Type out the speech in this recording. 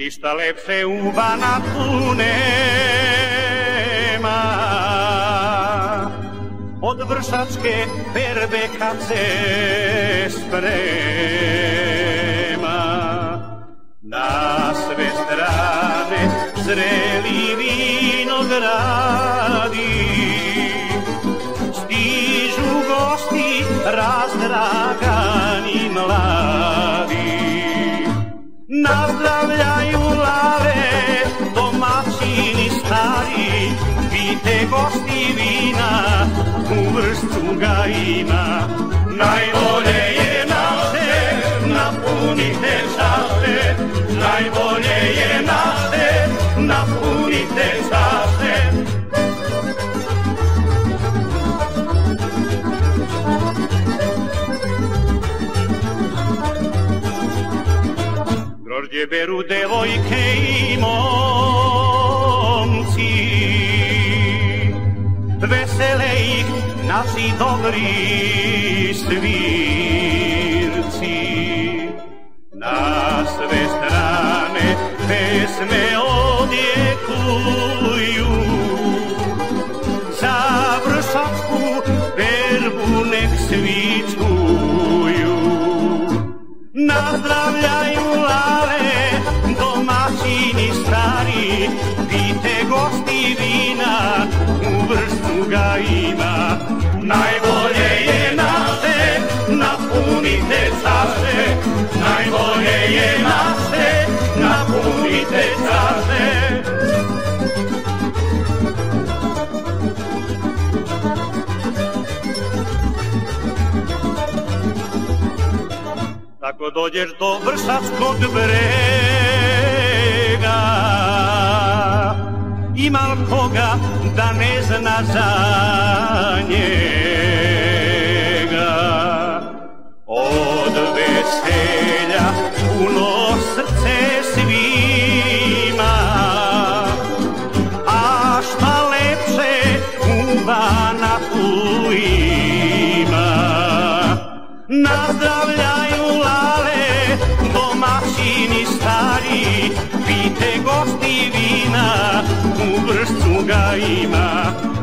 Ništa lepše u Banatu nema od Vršačke berbe kad se sprema. Na sve strane zreli vinogradi, stižu gosti razdragani mladi. Nazdravljaju lave, domaćini stari, pijte gosti vina, u Vršcu ga ima. Najbolje je naše, napunite čaše, najbolje je naše, napunite čaše. Grožđe beru devojke i momci, vesele ih naši dobri svirci. Na sve strane pesme odjekuju, za Vršačku berbu nek svi čuju. Nazdravljaju lave, domaćini stari, pijte gosti vina, u Vršcu ga ima. Najbolje je naše, napunite čaše, najbolje je naše, napunite čaše. Tako dođeš do Vršačkog brega, ima li koga da ne zna za njega? Od veselja puno srce svima, a šta lepše u Banatu ima. Nazdravljaju lale, domaćini stari, pijte gosti vina, u Vršcu ga ima.